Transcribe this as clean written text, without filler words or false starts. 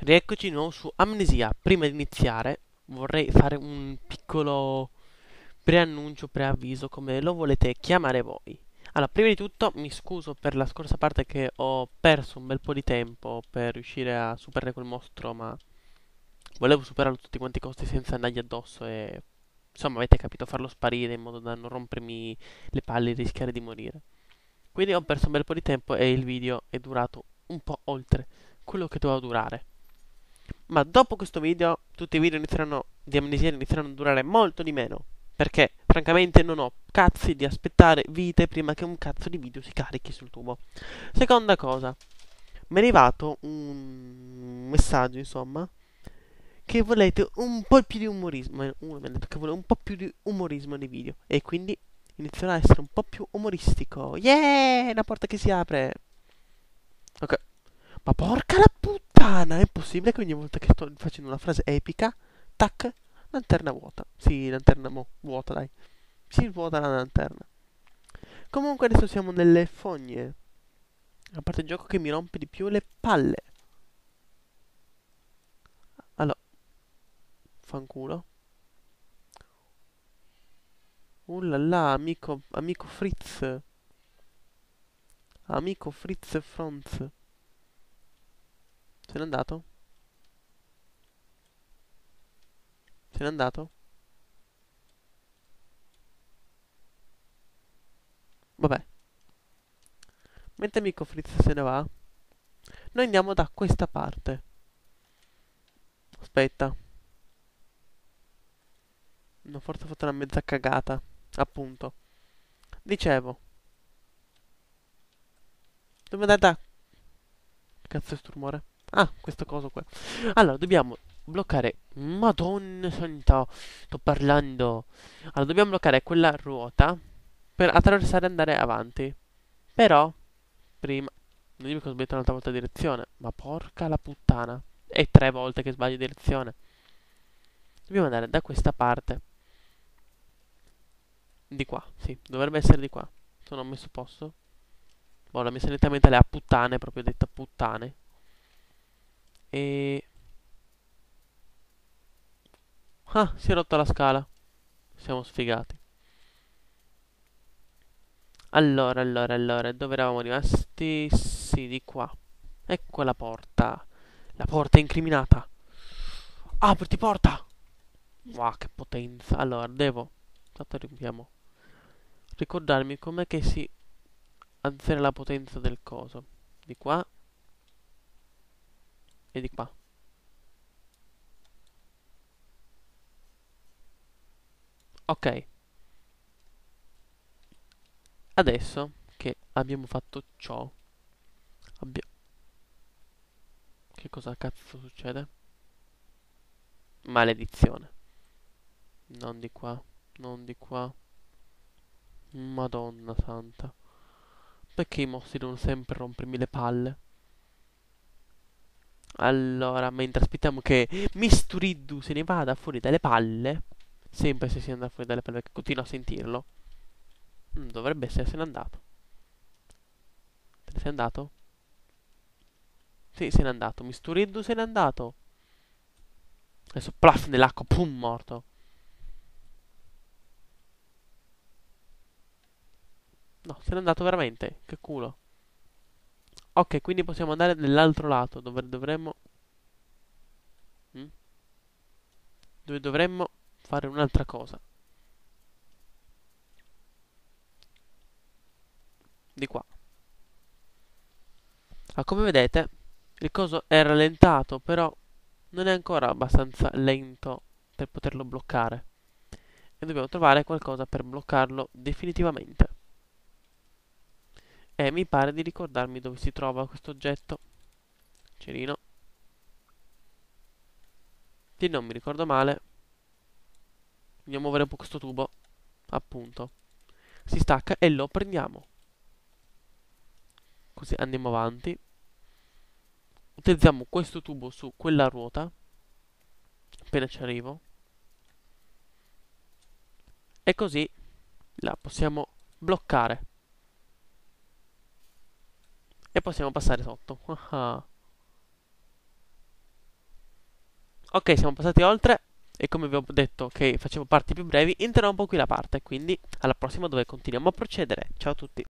Rieccoci di nuovo su Amnesia. Prima di iniziare vorrei fare un piccolo preannuncio, preavviso, come lo volete chiamare voi. Allora, prima di tutto mi scuso per la scorsa parte che ho perso un bel po' di tempo per riuscire a superare quel mostro, ma volevo superarlo a tutti quanti i costi senza andargli addosso e insomma avete capito, farlo sparire in modo da non rompermi le palle e rischiare di morire. Quindi ho perso un bel po' di tempo e il video è durato un po' oltre quello che doveva durare. Ma dopo questo video, tutti i video di Amnesia inizieranno a durare molto di meno. Perché, francamente, non ho cazzi di aspettare vite prima che un cazzo di video si carichi sul tubo. Seconda cosa, mi è arrivato un messaggio, insomma, che volete un po' più di umorismo. Uno mi ha detto che vuole un po' più di umorismo nei video. E quindi inizierà a essere un po' più umoristico. Yeah! Una porta che si apre. Ok. Ma porca la puttana, è possibile che ogni volta che sto facendo una frase epica, tac, lanterna vuota. Sì, lanterna vuota, dai. Si vuota la lanterna. Comunque adesso siamo nelle fogne. A parte il gioco che mi rompe di più le palle. Allora, fanculo. La la, amico Fritz. Amico Fritz Franz. Se n'è andato? Se n'è andato? Vabbè. Mentre amico Fritz se ne va, noi andiamo da questa parte. Aspetta. No, forse ho fatto una mezza cagata. Appunto. Dicevo. Dove andare da... Che cazzo è sto rumore? Ah, questo coso qua. Allora, dobbiamo bloccare... Madonna santa. Sto parlando. Allora, dobbiamo bloccare quella ruota per attraversare e andare avanti. Però, prima... Non dimmi che ho sbagliato un'altra volta direzione. Ma porca la puttana. È 3 volte che sbaglio direzione. Dobbiamo andare da questa parte. Di qua, sì. Dovrebbe essere di qua. Sono messo posto. Boh, la messa nettamente alle a puttane, proprio detta puttane. E... Ah, si è rotta la scala. Siamo sfigati. Allora, dove eravamo rimasti? Sì, di qua. Ecco la porta. La porta è incriminata. Apriti porta! Wow, che potenza. Allora, devo... Aspetta, dobbiamo ricordarmi com'è che si alzerà la potenza del coso. Di qua e di qua. Ok. Adesso che abbiamo fatto ciò, abbia- che cosa cazzo succede? Maledizione. Non di qua, non di qua. Madonna santa. Perché i mostri devono sempre rompermi le palle? Allora, mentre aspettiamo che Misturiddu se ne vada fuori dalle palle, sempre se si andrà fuori dalle palle, perché continuo a sentirlo, dovrebbe essersene andato. Te ne sei andato? Sì, se n'è andato. Misturiddu se n'è andato. Adesso plaf nell'acqua, pum, morto. No, se n'è andato veramente. Che culo. Ok, quindi possiamo andare nell'altro lato, dove dovremmo... mm? Dove dovremmo fare un'altra cosa. Di qua. Ah, come vedete, il coso è rallentato, però non è ancora abbastanza lento per poterlo bloccare. E dobbiamo trovare qualcosa per bloccarlo definitivamente. E mi pare di ricordarmi dove si trova questo oggetto. Cerino. Se non mi ricordo male, andiamo a muovere un po' questo tubo. Appunto. Si stacca e lo prendiamo. Così andiamo avanti. Utilizziamo questo tubo su quella ruota. Appena ci arrivo. E così la possiamo bloccare. E possiamo passare sotto. Ah, Ok, siamo passati oltre e come vi ho detto che facevo parti più brevi, interrompo qui la parte, quindi alla prossima dove continuiamo a procedere. Ciao a tutti.